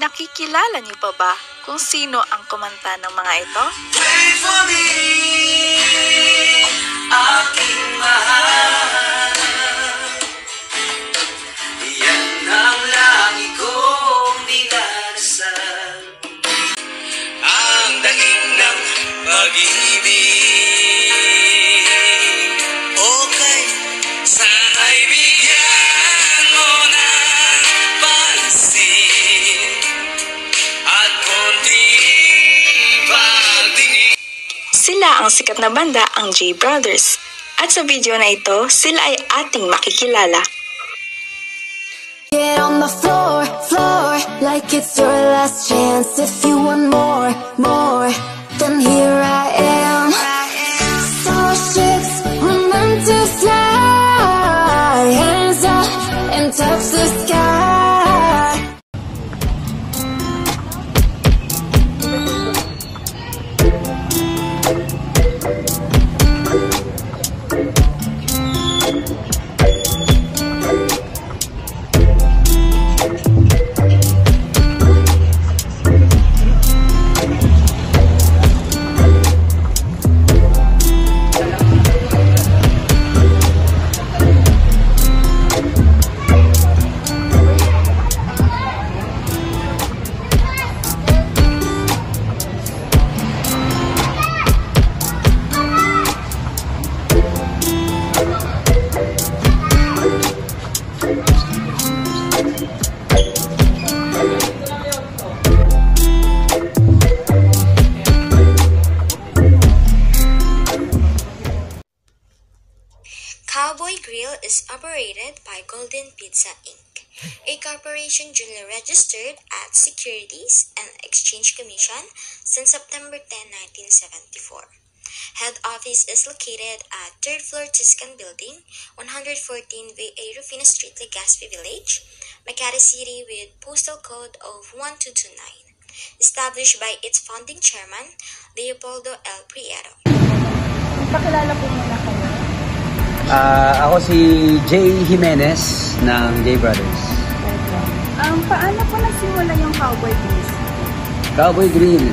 Nakikilala niyo pa ba kung sino ang kumanta ng mga ito? Pray for me, aking mahal. Yan ang lagi kong dinadasal. Ang daing ng pag-ibig. Okay, sana'y bigyan mo ng pansin at konting pagtingin. Sila ang sikat na banda, ang J Brothers. At sa video na ito, sila ay ating makikilala. Get on the floor, floor, like it's your last chance. If you want more, more, then here I am. Starships, we're meant to fly. Hands up and touch the sky. Cowboy Grill is operated by Golden Pizza Inc., a corporation duly registered at Securities and Exchange Commission since September 10, 1974. Head office is located at 3rd floor Tuscan Building, 114 VA Rufina Street, Legazpi Village, Makati City with postal code of 1229. Established by its founding chairman, Leopoldo L. Prieto. Pakilala po muna kayo. Ako si Jay Jimenez ng J Brothers. Paano po nagsimula yung Cowboy Grill? Cowboy Grill,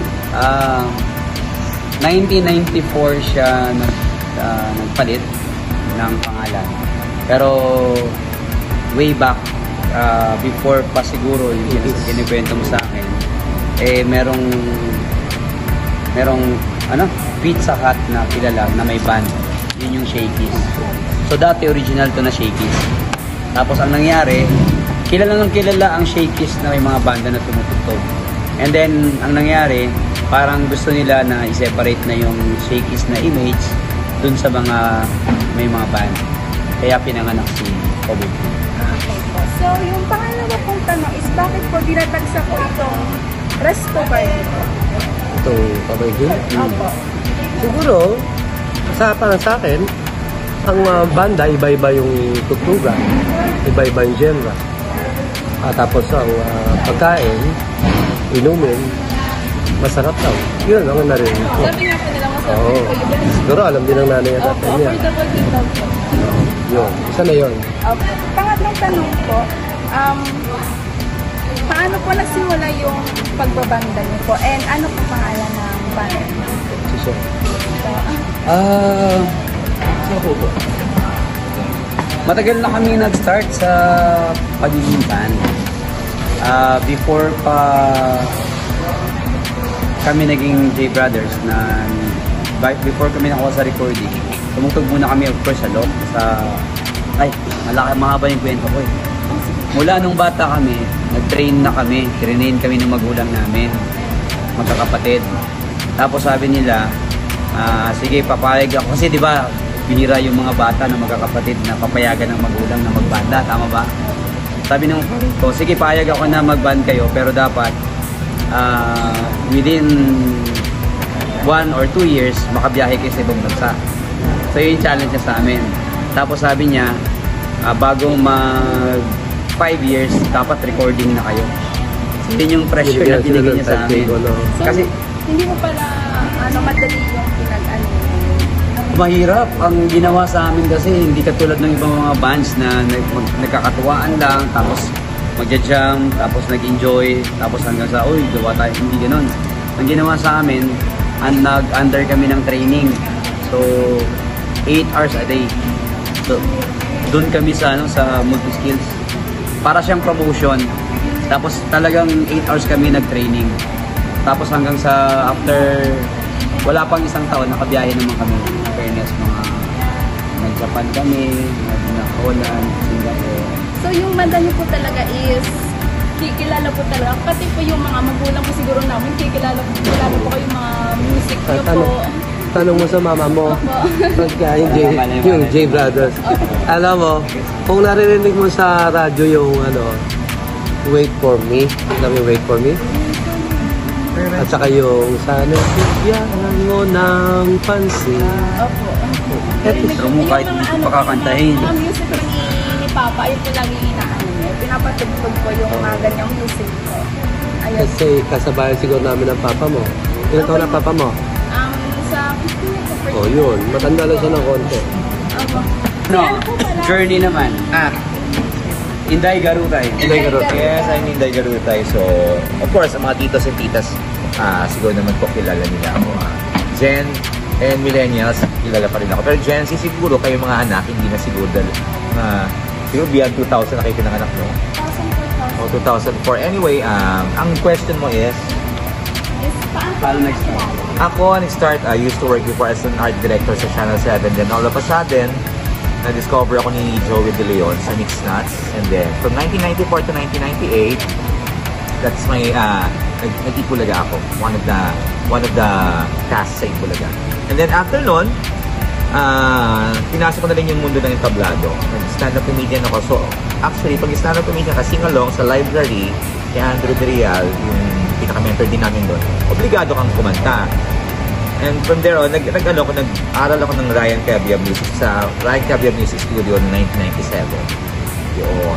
1994 siya nagpalit ng pangalan. Pero way back, before pa siguro yung kinikwento mo sa akin, merong Pizza Hut na kilala na may band. Yun yung Shakey's. So dati original to na Shakey's. Tapos ang nangyari, kilala ang Shakey's na may mga banda na tumutugtog. And then ang nangyari, parang gusto nila na i-separate na yung Shakey's na image dun sa mga may mga band. Kaya pinanganak si Cowboy Grill. Okay po. So yung pangalawa pong tanong is bakit po dinatagsa po itong Resto Bar dito? Ito, Cowboy Grill? Opo. Siguro, para sa akin, ang banda, iba-iba yung tugtugan, iba-iba yung genre. Tapos ang pagkain, inumin, masarap daw. Yun ang narinig ko. Sabi nga po nila masarap po yun. Siguro alam din ng nanay at tatay niya. Affordable din daw po. Yun, isa na yun. Okay. Pangatlong tanong po, paano po nagsimula yung pagbabanda niyo po? And ano po pangalan ng banda? Siya. Matagal na kami nag-start sa pagiging band. Before pa kami naging J Brothers, before kami nakuha sa recording, tumutog muna kami of course sa loob. Mahaba yung kwento ko eh. Mula nung bata kami, nag-train na kami, trinain kami ng magulang namin, magkakapatid. Tapos sabi nila, sige, papayag ako. Kasi di ba, bihira yung mga bata na magkakapatid na papayagan ng magulang na magbanda. Tama ba? Sabi nung ko, sige, payag ako na magband kayo, pero dapat within 1 or 2 years, makabiyahe kayo sa ibang bansa. So, yun yung challenge niya sa amin. Tapos sabi niya, bago mag 5 years, dapat recording na kayo. So, yun yung pressure na binigay niya sa amin. Kasi, hindi mo pala madali yung pinag-ano? Mahirap. Ang ginawa sa amin kasi hindi katulad ng ibang mga bands na nagkakatuwaan lang, tapos magja-jam, tapos nag-enjoy, tapos hanggang sa, uy, gawa tayo, hindi ganun. Ang ginawa sa amin, nag-under kami ng training. So, 8 hours a day. So, doon kami sa, sa multi-skills. Para siyang promotion. Tapos talagang 8 hours kami nag-training. Tapos hanggang sa after, wala pang isang taon, nakabiyahe naman kami. Fairness, mga nag-Japan kami, nag-Holland, Singapore. So yung banda niyo po talaga is kikilala po talaga. Pati po yung mga magulang po siguro namin, kikilala po kayo mga music niyo po. Tanong mo sa mama mo, pagka yung J Brothers. Alam mo, kung naririnig mo sa radyo yung Wait For Me, alam mo Wait For Me? At saka yung sana bigyan mo ng pansin. Opo. Pero mo kahit hindi ko pakakantahin. Mga music rin ni Papa, yun po lagi inaano niya. Pinapatugtog po yung mga ganyang music po. Ayun. Kasi kasabayan siguro namin ng papa mo. Ilan taon na papa mo? Sa 15 Oh, yun. Matanda lang siya ng konti. Opo. No, journey naman. Inday Garutay. Inday Garutay. Yes, I'm Inday Garutay. So, of course, ang mga titos and titas, siguro naman po kilala nila ako. Gen and millennials, kilala pa rin ako. Pero Gen Z, siguro kayo mga anak, hindi na siguro dahil siguro beyond 2000 na kayo pinanganak, no? 2004. Anyway, ang question mo is, Paano nag-start? ako, nag-start, I used to work before as an art director sa Channel 7. Then all of a sudden, na-discover ako ni Joey De Leon sa Mix Nuts. And then, from 1994 to 1998, that's my, nag-Ipulaga ako. One of the casts sa Ipulaga. And then, after nun, pinasok ko na rin yung mundo ng entablado. Nag-stand-up comedian ako. So, actually, pag stand-up comedian ka, sing-along sa library, kay Andrew De Real, yung pinaka-mentor din namin doon, obligado kang kumanta. And from there on, nag-aral ako ng Ryan Cabiab Music sa Ryan Cabiab Music Studio noong 1997. Yun.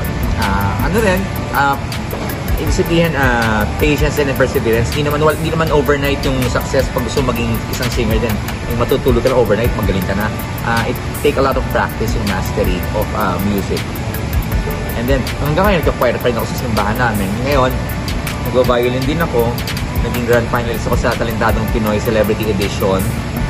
Ibig sabihin, patience and perseverance. Hindi naman overnight yung success pag gusto maging isang singer din. Yung matutulog ka lang overnight, magaling ka na. It take a lot of practice and mastery of music. And then, hanggang ngayon, nagka-choir pa rin ako sa simbahan namin. Ngayon, nag-violin din ako. Naging grand finalist ako sa Talentadong Pinoy Celebrity Edition.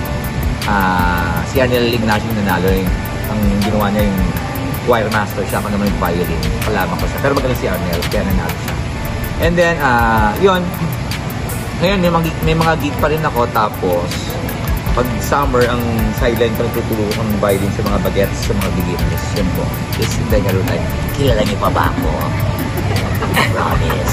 Si Arnel Ignacio yung nanalo. Ang ginawa niya yung choir master siya. Ako naman yung violin. Kalaban ko siya. Pero magaling si Arnel, kaya nanalo siya. And then, yun. Ngayon, may mga gig pa rin ako. Tapos, pag summer, ang sideline ko nagtutulong ang violin sa mga bagets, sa mga beginners. Yun po. Is Inday Garutay. Kilala niyo pa ba ako? Promise.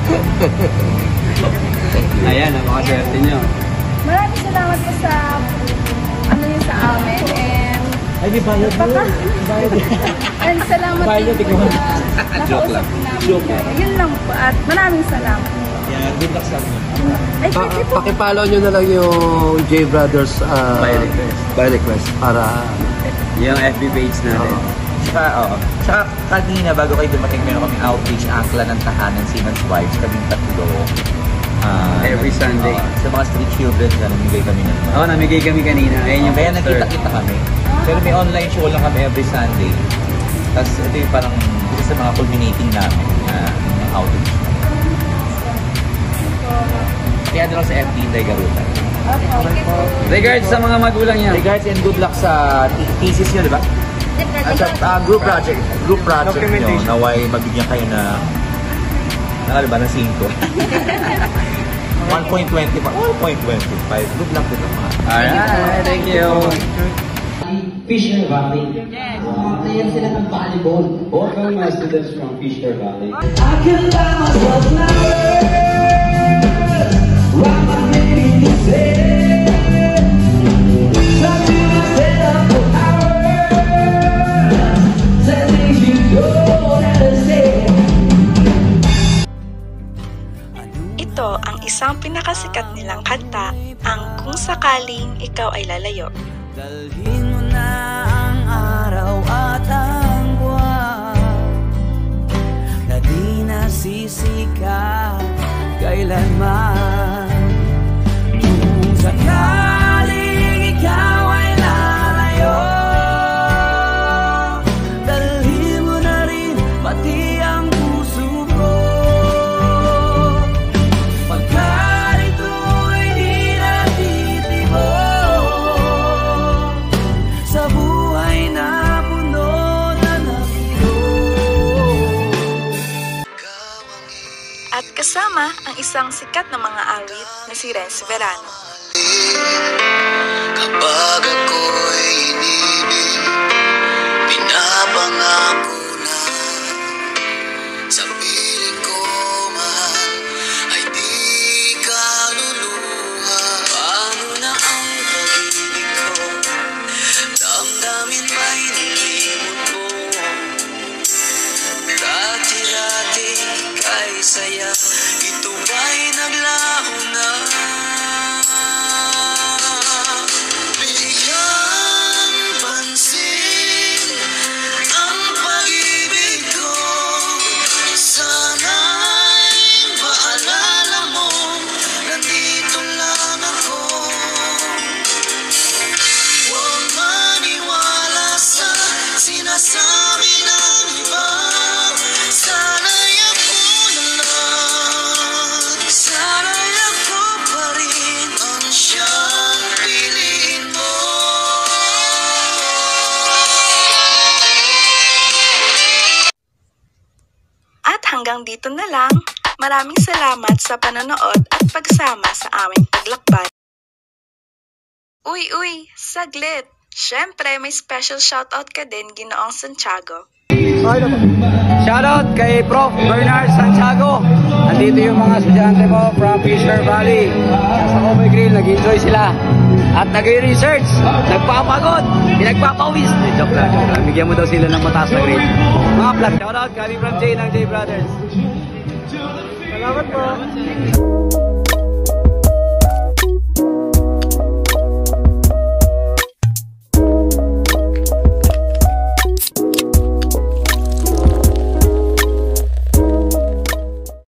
Thank you. Ayan, napakaswerte nyo. Maraming salamat po sa yun sa amin. And Ay, di bayad mo. and salamat Bayad, din po ikaw. sa Joke lang. Joke lang. Yun lang po. At maraming salamat. Yeah, good luck sa amin. Ay, thank you po. Pakipollow nyo na lang yung J Brothers by request para Yung FB page natin. Tsaka kanina, bago kayo dumating, meron kaming outreach angkla ng tahanan, Siemens Wives, kaming tatlo. Every Sunday. Sa mga street children, namigay kami ng Oo, namigay kami kanina. Ayun yung kaya poster. nakita-kita kami. Pero may online show lang kami every Sunday. Tapos ito yung parang isa sa mga culminating namin ng outreach. Kaya doon sa FB, Inday Garutay. Regards sa mga magulang niya. Regards and good luck sa thesis nyo, di ba? At sa group project nyo, naway mabigyan kayo na ano ba, ng 5. 1.25. 1.25. Good luck with mga. Alright, thank you. Fisher Valley. Yes. Player sila ng volleyball. Welcome my students from Fisher Valley. I can buy myself flowers. Why my baby you say? Something I set up for hours. Say things you don't ever say. Ito ang isang pinakasikat nilang kanta, ang Kung Sakaling Ikaw Ay Lalayo. Dalhin mo na ang araw at ang buwan na di nasisikat kailanman. Kung sakaling ikaw ay lalayo, dalhin mo na rin pati ang puso ang sikat na mga awit na si Renz Verano. Kapag ako'y inibig, pinapangako na sa piling ko, mahal, ay di ka luluha. Paano na ang pag-ibig ko? Damdamin ba'y nilimot mo? Dati-dati kay saya, ito ba'y naglaho na? Bigyan pansin ang pag-ibig ko. Sana'y maalala mo, nandito lang ako. Huwag maniwala sa sinasabi ng iba. Sana'y ako na lang. Sana'y ako pa rin ang siyang piliin mo. At hanggang dito na lang. Maraming salamat sa panonood at pagsama sa aming paglakbay. Uy, saglit! Siyempre, may special shoutout ka din, Ginoong Santiago. Shoutout kay Prof. Bernard Santiago. Nandito yung mga estudyante mo from Fisher Valley. Sa Cowboy Grill, nag-enjoy sila. At nag-research, nagpapagod, pinagpapawis. Joke lang. Bigyan mo daw sila ng mataas na grade. Mga flat, shoutout kami from J ng J Brothers. Salamat po.